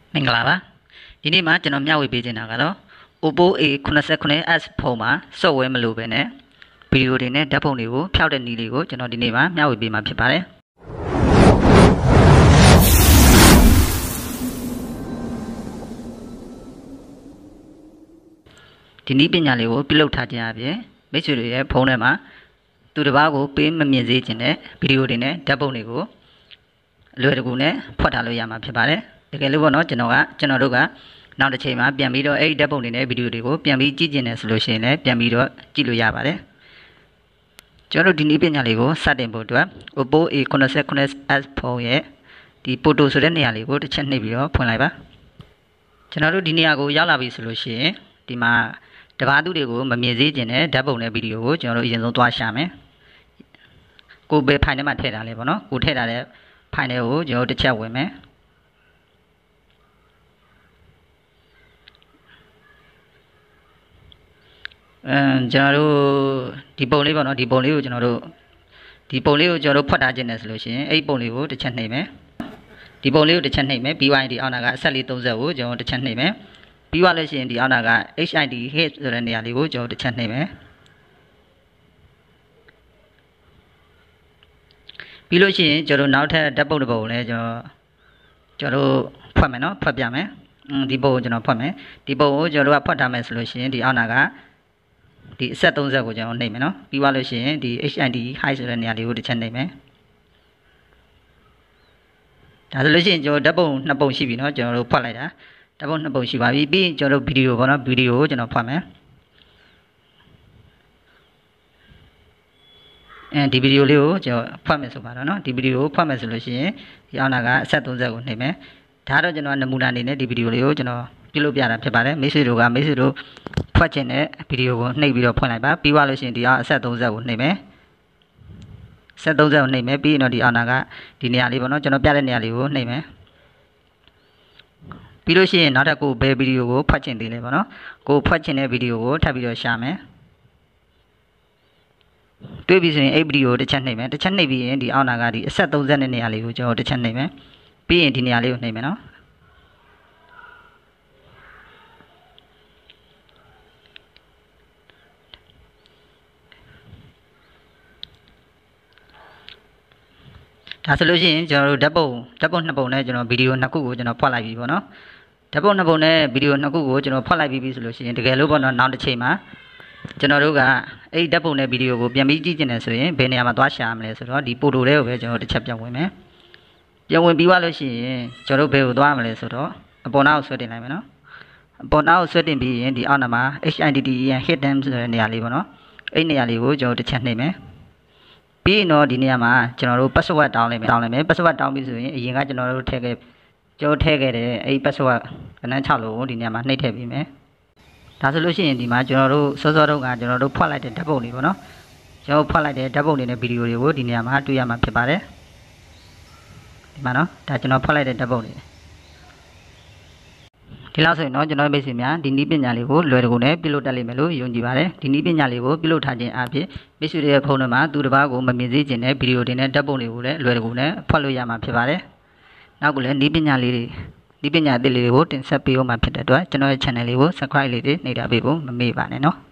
မင်္ဂလာပါဒီနေ့မှာကျွန်တော်မျှဝေပေးချင်တာကတော့ Oppo A89s ဖုန်းမှာ software မလိုဘဲနဲ့ဗီဒီယိုတွေနဲ့ဓာတ်ပုံတွေကိုဖျောက်တဲ့နည်းလေးကိုကျွန်တော်ဒီနေ့မှာမျှဝေပေးမှာဖြစ်ပါတယ်ဒီနည်းပညာလေးကိုပြုလုပ်ထားခြင်းအပြင်မိတ်ဆွေတွေရဲ့ဖုန်းထဲမှာသူတစ်ပါးကိုပေးမမြင်စေချင်တဲ့ဗီဒီယိုတွေနဲ့ဓာတ်ပုံတွေကိုလွယ်တကူနဲ့ဖွက်ထားလို့ရမှာဖြစ်ပါတယ်တကယ်လို့ပေါ့နော်ကျွန်တော်တို့ကနောက်တစ်ချိန်မှာပြန်ပြီးတော့အဲ့ဒီဓာတ်ပုံတွေနဲ့ဗီဒီယိုတွေကိုပြန်ပြီးကြည့်ကျင်တယ်ဆိုလို့ရှိရင်လည်းပြန်ပြီးတော့ကြည့်လို့ရပါတယ်ကျွန်တော်တို့ဒီနည်းပညာလေးကိုစတင်ဖို့အတွက် Oppo A89s ဖုန်းရဲ့ဒီ photo ဆိုတဲ့နေရာလေးကိုတစ်ချက်နှိပ်ပြီးတော့ဖွင့်လိုက်ပါကျွန်တော်တို့ဒီနေရာကိုရောက်လာပြီဆိုလို့ရှိရင်ဒီမှာတပါးသူတွေကိုမမြင်စေချင်တဲ့ဓာတ်ပုံနဲ့ဗီဒီယိုကိုကျွန်တော်တို့အရင်ဆုံးသွားရှာမယ်ကိုဘယ်ဖိုင်ထဲမှာထည့်ထားလဲပေါ့နော်ကိုထည့်ထားတဲ့ဖိုင်တွေကိုကျွန်တော်တို့တစ်ချက်ဝင်မယ်ကျွန်တော်တို့ဒီပုံလေးပေါ့နော်ဒီပုံလေးကိုကျွန်တော်တို့ဖွက်ထားခြင်းနဲ့ဆိုလို့ရှိရင်အဲ့ပုံလေးကိုတစ်ချက်နှိပ်မယ်ဒီပုံလေးကိုတစ်ချက်နှိပ်မယ်ပြီးသွားရင်ဒီအောက်နာကအဆက်လေး30ကိုကျွန်တော်တစ်ချက်နှိပ်မယ်ပြီးသွားလို့ရှိရင်ဒီအောက်နာက HID hit ဆိုတဲ့နေရာလေးကိုကျွန်တော်တစ်ချက်နှိပ်မယ်ပြီးလို့ရှိရင်ကျွန်တော်နောက်ထပ်ဓာတ်ပုံတစ်ပုံကိုလည်းကျွန်တော်တို့ဖွက်မယ်နော်ဖွက်ပြမယ်ဒီပုံကိုကျွန်တော်ဖွက်မယ်ဒီပုံကိုကျွန်တော်တို့ကဖွက်ထားမယ်ဆိုလို့ရှိရင်ဒီအောက်နာကဒီအဆက်30ကိုကျွန်တော်နှိပ်မယ်နော်ပြီးသွားလို့ရှိရင်ဒီ HID high ဆိုတဲ့နေရာလေးကိုတစ်ချက်နှိပ်မယ်ဒါဆိုလို့ရှိရင်ကျွန်တော်ဓာတ်ပုံ2ပုံရှိပြီနော်ကျွန်တော်တို့ဖွက်လိုက်တာဓာတ်ပုံ2ပုံရှိပါပြီပြီးရင်ကျွန်တော်တို့ဗီဒီယိုပေါ့နော်ဗီဒီယိုကိုကျွန်တော်ဖွက်မယ်ဒီဗီဒီယိုလေးကိုကျွန်တော်ဖွက်မယ်ဆိုပါတော့နော်ဒီဗီဒီယိုကိုဖွက်မယ်ဆိုလို့ရှိရင်ဒီအောက်နာကအဆက်30ကိုနှိပ်မယ်ဒါတော့ကျွန်တော်နမူနာအနေနဲ့ဒီဗီဒီယိုလေးကိုကျွန်တော်ပြုလုပ်ပြတာဖြစ်ပါတယ်မိတ်ဆွေတို့ဖွက်ခြင်းတဲ့ဗီဒီယိုကိုနှိပ်ပြီးတော့ဖွင့်လိုက်ပါပြီးသွားလို့ရှိရင်ဒီအောက်အဆက်30ကိုနှိပ်မယ်ဆက်30ကိုနှိပ်မယ်ပြီးရင်တော့ဒီအောက်နာကဒီနေရာလေးပေါ့နော်ကျွန်တော်ပြတဲ့နေရာလေးကိုနှိပ်မယ်ပြီးလို့ရှိရင်နောက်ထပ်ကိုဘယ်ဗီဒီယိုကိုဖွက်ခြင်းသေးလဲပေါ့နော်ကိုဖွက်ခြင်းတဲ့ဗီဒီယိုကိုထပ်ပြီးတော့ရှာမယ်တွေ့ပြီဆိုရင်အဲ့ဗီဒီယိုတစ်ချက်နှိပ်မယ်တစ်ချက်နှိပ်ပြီးရင်ဒီအောက်နာကဒီအဆက်30တဲ့နေရာလေးကိုကျွန်တော်တစ်ချက်နှိပ်မယ်ပြီးရင်ဒီနေရာလေးကိုနှိပ်မယ်နော်ဒါဆိုလို့ရှိရင်ကျွန်တော်တို့ဓာတ်ပုံ2ပုံနဲ့ကျွန်တော်ဗီဒီယို2ခုကိုကျွန်တော်ဖွက်လိုက်ပြီပေါ့နော်ဓာတ်ပုံ2ပုံနဲ့ဗီဒီယို2ခုကိုကျွန်တော်ဖွက်လိုက်ပြီးဆိုလို့ရှိရင်တကယ်လို့ပေါ့နော်နောက်တစ်ချိန်မှာကျွန်တော်တို့ကအဲ့ဓာတ်ပုံနဲ့ဗီဒီယိုကိုပြန်ပြီးကြည့်ကျင်တယ်ဆိုရင်ဘယ်နေရာမှာသွားရှာရမလဲဆိုတော့ဒီပိုတိုလေးကိုပဲကျွန်တော်တစ်ချက်ပြန်ဝင်မယ်ပြန်ဝင်ပြီးသွားလို့ရှိရင်ကျွန်တော်တို့ဘယ်ကိုသွားရမလဲဆိုတော့အပေါ်နားကိုဆွဲတင်လိုက်မယ်နော်အပေါ်နားကိုဆွဲတင်ပြီးရင်ဒီအောက်နားမှာ HIDDEN hidden ဆိုတဲ့နေရာလေးပေါ့နော်အဲ့နေရာလေးကိုကျွန်တော်တစ်ချက်နှိပ်မယ်ပြီးရင်တော့ဒီနေရာမှာကျွန်တော်တို့ password တောင်းလိုက်မယ် password တောင်းပြီးဆိုရင်အရင်ကကျွန်တော်တို့ထည့်ခဲ့တဲ့အဲ့ password ကဏ္ဍ6လို့ဒီနေရာမှာနှိပ်ထည့်ပြီးမယ်ဒါဆိုလို့ရှိရင်ဒီမှာကျွန်တော်တို့စောစောတုန်းကကျွန်တော်တို့ဖွက်လိုက်တဲ့ဓာတ်ပုံတွေပေါ့နော်ကျွန်တော်ဖွက်လိုက်တဲ့ဓာတ်ပုံတွေနဲ့ဗီဒီယိုတွေကိုဒီနေရာမှာတွေ့ရမှာဖြစ်ပါတယ်ဒီမှာနော်ဒါကျွန်တော်ဖွက်လိုက်တဲ့ဓာတ်ပုံတွေဒီလောက်ဆိုရင်တော့ကျွန်တော်မိတ်ဆွေများဒီနည်းပညာလေးကိုလွယ်တကူနဲ့ပြုလုပ်တတ်လိမ့်မယ်လို့ယုံကြည်ပါတယ်ဒီနည်းပညာလေးကိုပြုလုပ်ထားခြင်းအပြင်မိတ်ဆွေတွေရဲ့ဖုန်းထဲမှာသူတစ်ပါးကိုမမြင်စေချင်တဲ့ဗီဒီယိုတွေနဲ့ဓာတ်ပုံတွေကိုလည်းလွယ်တကူနဲ့ဖွက်လို့ရမှာဖြစ်ပါတယ်နောက်ကလည်းနည်းပညာအသစ်လေးတွေကိုတင်ဆက်ပေးအောင်မှာဖြစ်တဲ့အတွက်ကျွန်တော်ရဲ့ channel လေးကို subscribe လေးတွေနှိပ်ထားပေးဖို့မမေ့ပါနဲ့နော်